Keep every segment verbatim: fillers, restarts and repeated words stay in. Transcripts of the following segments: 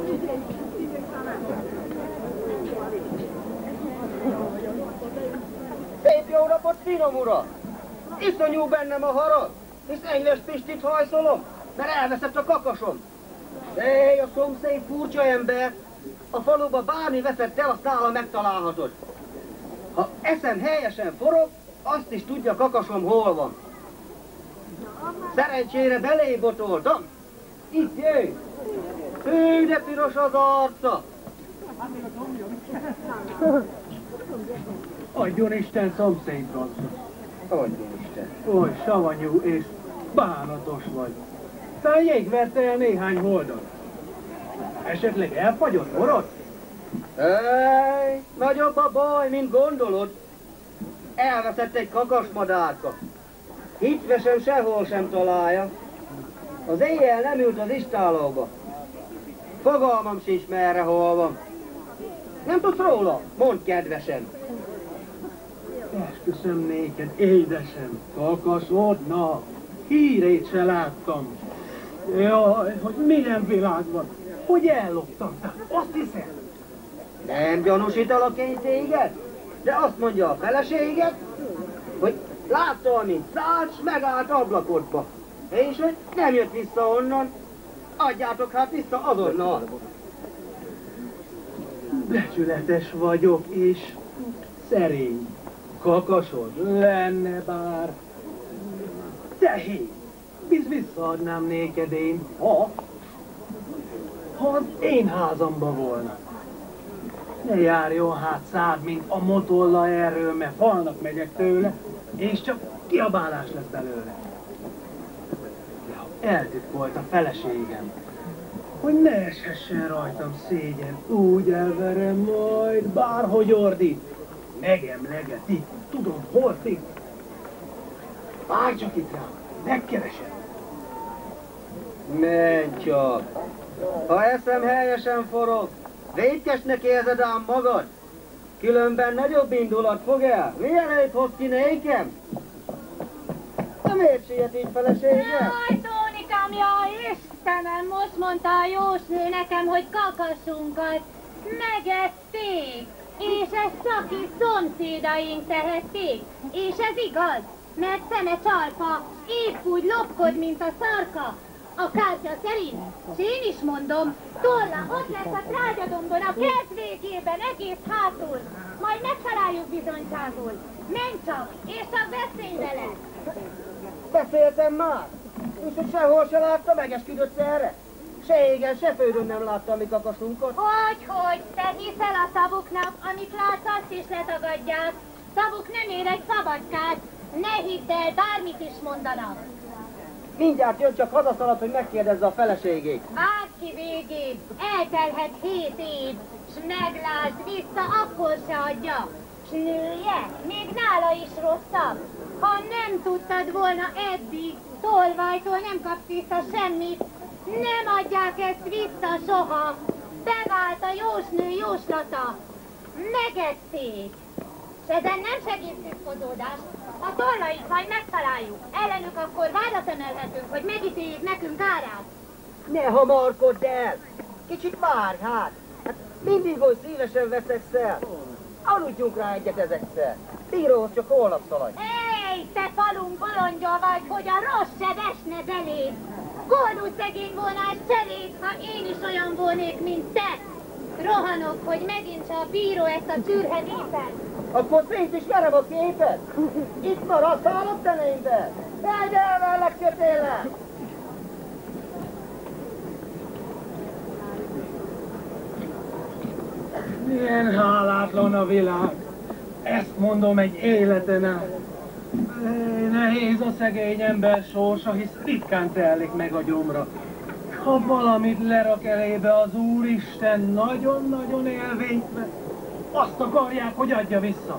Szép jó napot, finom ura! Iszonyú bennem a harag, hisz Enyves Pistit hajszolom, mert elveszett a kakasom. Ej, a szomszéd furcsa ember, a faluba bármi veszett el, azt nála megtalálhatod. Ha eszem helyesen forog, azt is tudja, kakasom hol van. Szerencsére belébotoltam. Itt jöjj! Hű, de piros az arca! Adjon Isten szomszédról. Adjon Isten. Oly savanyú és bánatos vagy. Talán jégverte el néhány holdat. Esetleg elfagyott orrod? Ej, nagyobb a baj, mint gondolod. Elveszett egy kakasmadárka. Hitvesen sehol sem találja. Az éjjel nem ült az istálóba. Fogalmam sincs, merre hol van. Nem tudsz róla? Mondd kedvesen. Esküszöm néked, édesem, kakasod, na, hírét se láttam. Jaj, hogy milyen világ van, hogy elloptam, azt hiszem. Nem gyanúsítalak én téged, de azt mondja a feleséget, hogy látta, amint szállt, s megállt ablakodba. És hogy nem jött vissza onnan, adjátok hát vissza azonnal. Becsületes vagyok, és szerény. Kakasod lenne bár. Tehén, biz visszaadnám néked én, ha, ha az én házamba volna. Ne járjon hát szád, mint a motolla erről, mert falnak megyek tőle, és csak kiabálás lesz belőle. De ha eltitkolt a feleségem, hogy ne eshessen rajtam szégyen, úgy elverem majd, bárhogy ordít, megemlegeti, tudom, hol itt. Várj csak itt rám, megkeresem. Menj csak! Ha eszem helyesen forog, vétkesnek érzed ám magad, különben nagyobb indulat fog el. Mielőtt hoz ki nékem? De miért siet így felesége? Jaj, Tónikám, jaj, Istenem, most mondta a jósnő nekem, hogy kakasunkat megették, és ezt szaki szomszédaink tehették, és ez igaz, mert szeme csalpa, épp úgy lopkod, mint a szarka. A kártya szerint, s én is mondom, tolla ott lesz a trágyadombon, a kert végében, egész hátul, majd megtaláljuk bizonyságul. Menj csak, és csak beszélj vele! Beszéltem már, és hogy sehol se látta, megesküdött erre. Se égen, se földön nem látta a mi kakasunkat. Hogy, hogy, te hiszel a szavuknak, amit látsz, azt is letagadják. Szavuk nem ér egy szabadkát, ne hidd el, bármit is mondanak. Mindjárt jön, csak hazaszalad, hogy megkérdezze a feleségét. Várd ki végét, eltelhet hét év, s meglásd vissza, akkor se adja. S nője, még nála is rosszabb. Ha nem tudtad volna eddig, tolvajtól nem kapsz vissza semmit, nem adják ezt vissza soha. Bevált a jósnő jóslata. Megették. S ezen nem segít tiszkozódást. A tollait majd megtaláljuk. Ellenük akkor vádat emelhetünk, hogy megítéljék nekünk árát. Ne hamarkodd el! Kicsit várj hát! Hát mindig, hogy szívesen veszekszel el. Aludjunk rá egyet ezekszel. Bíróhoz csak holnap szaladj. Ej, te falunk bolondja vagy, hogy a rossz se esne beléd. Koldú szegény volnál cseréd, ha én is olyan volnék, mint te. Rohanok, hogy megint a bíró ezt a csürhe népet. Akkor szét is verem a képet. Itt maradsz, hallott te némbe? Megy el, legkötéllel! Milyen hálátlan a világ. Ezt mondom egy életen át. Nehéz a szegény ember sorsa, hisz ritkán telik meg a gyomra. Ha valamit lerak elébe az Úristen nagyon-nagyon élvénybe, azt akarják, hogy adja vissza.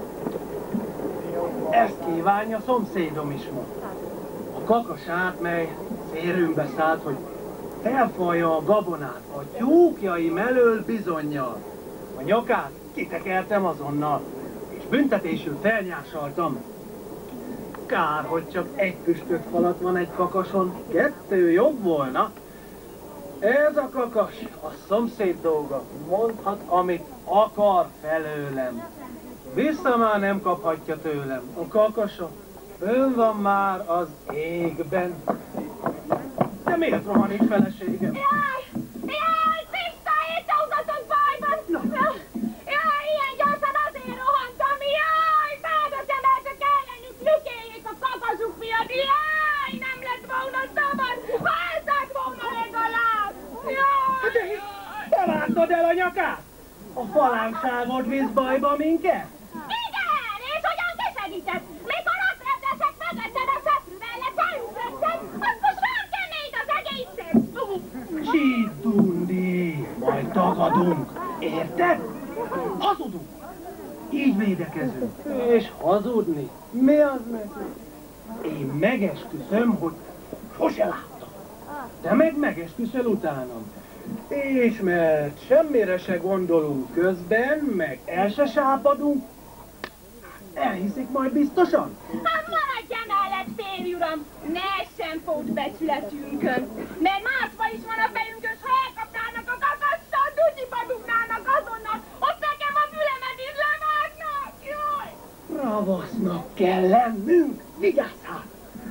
Ezt kívánja szomszédom is ma. A kakas átmegy, férőmbe szállt, hogy felfalja a gabonát a tyúkjaim elől bizonnyal. A nyakát kitekertem azonnal, és büntetésül felnyásaltam. Kár, hogy csak egy püspök falat van egy kakason, kettő jobb volna. Ez a kakas, a szomszéd dolga. Mondhat, amit akar felőlem. Vissza már nem kaphatja tőlem. A kakasa ön van már az égben. De miért rohanít feleségem? Jaj! Jaj! Pista, étaugatott bajban! Jaj, ilyen gyorsan azért rohantam! Jaj! Vádat emeltek ellenük, lükéljék a kakasuk miatt! Jaj! Nem lett volna szabad! Válták volna legalább! Jaj! De te vágtad el a nyakát? A falánkságod visz bajba minket? Igen! És hogyan te segített? Mikor azt repdesek mögötted a szöprűvel lefelütötted, akkor sárkennéd az egészet! Csítundi, majd tagadunk. Érted? Hazudunk. Így védekezünk. És hazudni? Mi az nekünk? Én megesküszöm, hogy sose láttam. Te meg megesküszöl utánam. És mert semmire se gondolunk közben, meg el se sápadunk, elhiszik majd biztosan? Hát maradj emellett, férj uram! Ne essen fót becsületünkön! Mert másba is van a fejünkön, s ha elkapnának a kakasszal, dugyiba dugnának azonnal, ott nekem a fülemet is levágnak! Jaj! Ravasznak kell lennünk, vigyázz hát!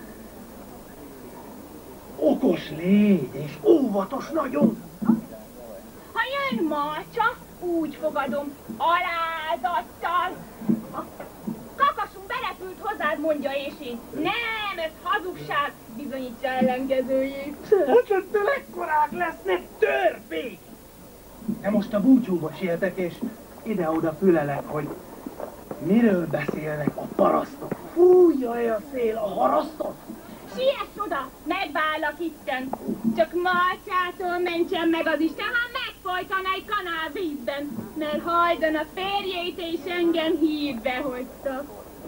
Okos légy, és óvatos nagyon! Ha jön Marcsa, úgy fogadom, alázattal. A kakasunk berepült hozzád, mondja, és én. Nem, ez hazugság, bizonyítsa ellenkezőjét. Ettől ekkorák lesznek, törpék! De most a búcsúba sietek, és ide-oda fülelek, hogy miről beszélnek a parasztok. Fújja-e a szél a harasztot? Siess oda, megvállak itten. Csak Marcsától mentsen meg az Isten, ha megfojtana egy kanál vízben, mert hajdan a férjét és engem hírbe hozta.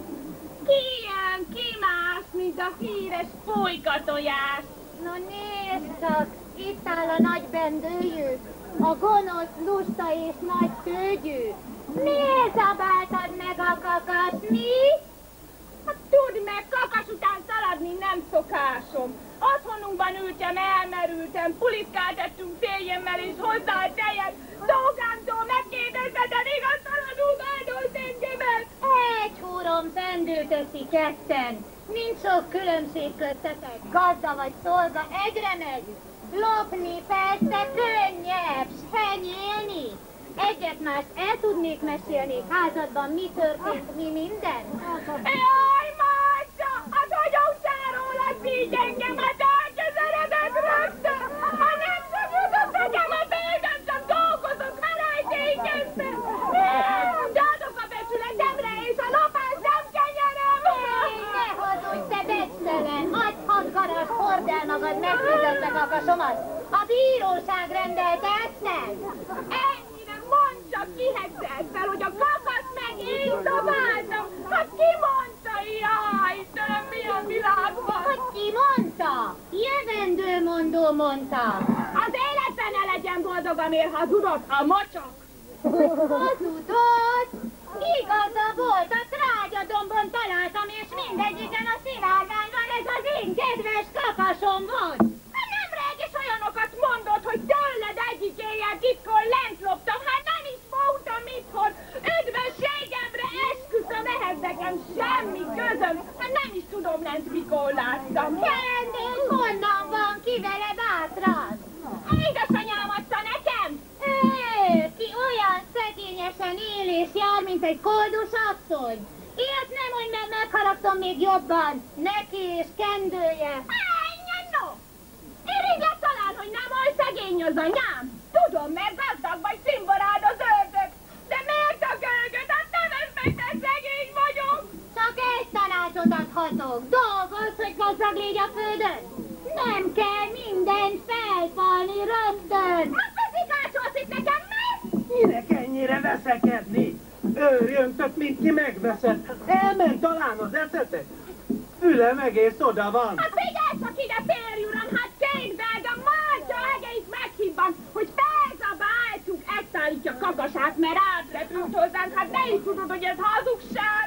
Ki jön, ki más, mint a híres folykatojás? Na nézd csak, itt áll a nagy bendőjű, a gonosz, lusta és nagy tőgyű. Miért zabáltad meg a kakas, mi? Hát tudd meg, kakas után szaladni nem szokásom. Otthonunkban ültem, elmerültem, pulitkáltettünk férjemmel és hozzá a tejet. Dolgámtól megkérdezted, de igaztalanul vádolt engemet. Egy húron fendültöszi ketten. Nincs sok különbség köztetek. Gazda vagy szolga, egyre megy. Lopni persze könnyebb, s henyélni. Egyet mást el tudnék mesélni, házadban mi történt, mi minden? Jaj, Márta! Hát hogyan sárolod így engem, hát elkezeredett rögtön! Ha nem tudod, nekem a földön, csak dolgozok, merejtékeztem! De adok a becsületemre, és a lopás nem kenyerem! Ne hazudj, te becstelen! Adj hat garas, hord el magad, megfizet meg a kasomat! A bíróság rendelte ezt nem! Ennyire mondd csak, kihegyszelt fel, hogy a kakas meg én dobáltam! Hát ki mondta? Jaj, Istenem, milyen világ van? Hogy ki mondta? Jövendő mondó mondta. Az életben ne legyen boldog, amért hazudott a mocsok! Hazudott? Igaza volt, a trágyadombon találtam, és mindegyiken a szivárványban ez az én kedves kakasom volt. Nemrég is olyanokat mondott, hogy tőled egyik éjjel titkon lent loptam, hát nem is voltam itthon. Üdvösségemre esküszöm, ehhez nekem semmi közöm, hát nem is tudom lent mikor láttam. Rendben, honnan van ki vele bátran? Édesanyám adta nekem! Ő, ki olyan szegényesen él és jár, mint egy koldus asszony. Ilyet nem mondj, mert megharagtom még jobban. Neki és kendője. Ennyi, no! Irigylek talán, hogy nem oly szegény az anyám. Tudom, mert gazdag vagy szimborád az ördög. De miért a gölgöt? Hát nem ez meg, te szegény vagyok! Csak egy tanácsot adhatok. Dolgozz, hogy gazdag légy a földön. Nem kell mindent felfalni rögtön. Hát vezikácsolsz itt nekem, mi? Minek ennyire veszekedni? Őrjöntök, mint ki megveszed. Elment talán az eszetek. Fülem egész oda van. Hát figyelj csak ide, férj uram, hát képzeld, a Márta egész meghibban, hogy felzabáltuk, ezt állítja kakasát, mert átrepült hozzánk, hát ne is tudod, hogy ez hazugság.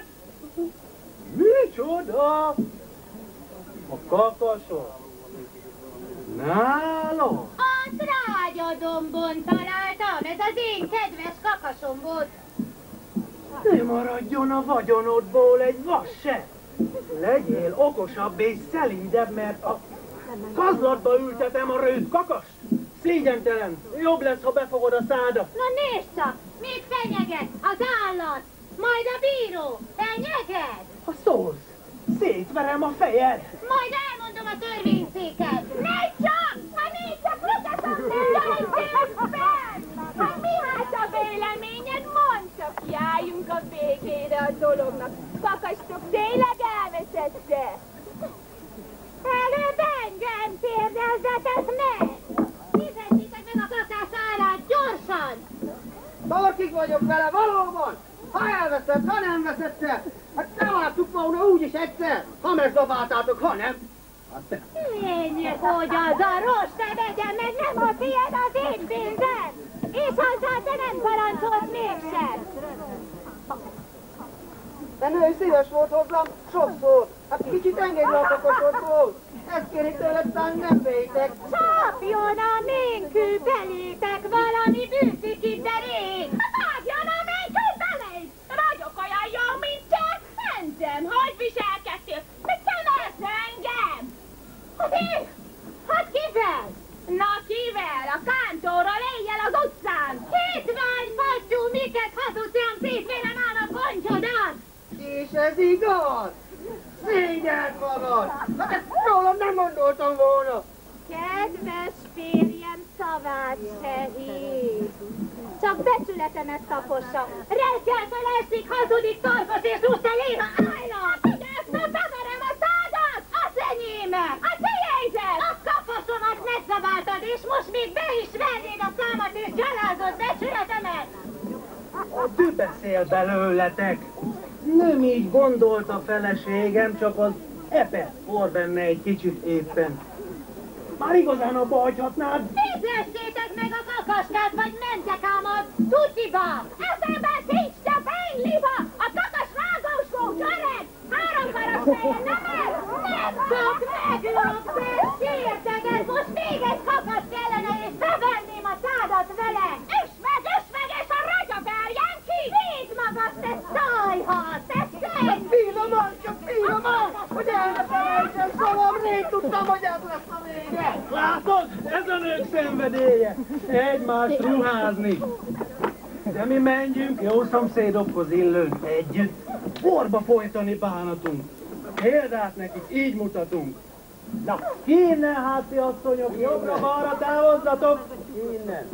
Micsoda? A kakasok? Nálam? A a dombon találtam, ez az én kedves kakasom volt. Ne maradjon a vagyonodból egy vas se! Legyél okosabb és szelídebb, mert a kazlatba ültetem a rőt kakast! Szégyentelen! Jobb lesz, ha befogod a szádat! Na nézd csak, még fenyeget az állat, majd a bíró, fenyeget! Ha szólsz, szétverem a fejed! Majd elmondom a törvényszéket! Nézd csak! Ha nézd csak, professzor, fel! Hát mi hát a véleményed? Mondd csak, járjunk a végére a dolognak. Kakastok tényleg elveszette? Előbb engem kérdezzetek meg! Fizessétek meg a kakás árát gyorsan! Tarkig vagyok vele, valóban! Ha elveszett, ha nem veszett el! Hát nem láttuk volna úgyis egyszer, ha megzabáltátok, ha nem! Hát te... Lényeg, hogy az a rossz ne vegyen meg, nem a tiéd, az én pénzem! És azzal te nem parancsolsz mégsem! De nő szíves volt hozzám sokszor. Hát kicsit engedj a kakasodról. Ezt kérik tőled, szám nem vétek. Csapjon a ménkű belétek valami bűzikit derék! Vágjon a ménkű beléd! Vagyok olyan jó, mint te? Mentem, hogy viselkedtél? Te keversz engem! Hát én? Hát kivel? Na kivel? A kántorral éjjel az utcán! Hitvány fagyú, miket hazudsz olyan szétfélem áll a koncsodon! És ez igaz? Szégyeld magad! Hát ezt rólam nem gondoltam volna! Kedves férjem szavát se hidd. Csak becsületemet tapossa. Reggel feleszik, hazudik, torkos és rúszta léva állat! Ezt a takarem a szádat! Az enyémet! A tiédet! A kaposomat megzabáltad, és most még be is vernéd a számat, és gyalázod becsületemet! A tű beszél belőletek! Nem így gondolt a feleségem, csak az epe for benne egy kicsit éppen. Már igazán abba hagyhatnád? Fizessétek meg a kakaskát, vagy mentekámat! Tucsiba! Eszembe sincs, te fényliba! A kakas rágós volt, öreg! Három karas feje, nem ez? Nem csak meglopsz, és sérteged! Most még egy kakas kellene, és bevenném a szádat vele! Üss meg, üss meg, és a ragya verjen ki! Védd magad, te szajhal, te szenny! Finoman, csak finoman! Hogy el ne felejtsem szavam, rég tudtam, hogy ez lesz a vége! Látod? Ez a nők szenvedélye! Egymást ruházni! De mi menjünk jó szomszédokhoz illőn együtt, porba folytani bánatunk. Példát nekik így mutatunk. Na, innen, házi asszonyok, jobbra-balra távozzatok! Innen!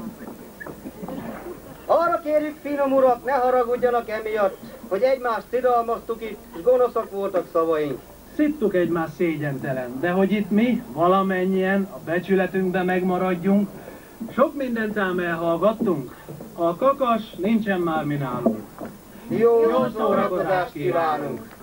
Arra kérjük, finom urak, ne haragudjanak emiatt, hogy egymást szidalmaztuk itt, és gonoszak voltak szavaink. Szittuk egymást szégyentelen, de hogy itt mi valamennyien a becsületünkbe megmaradjunk, sok mindent ám elhallgattunk. A kakas nincsen már mi nálunk. Jó, Jó szórakozást kívánunk!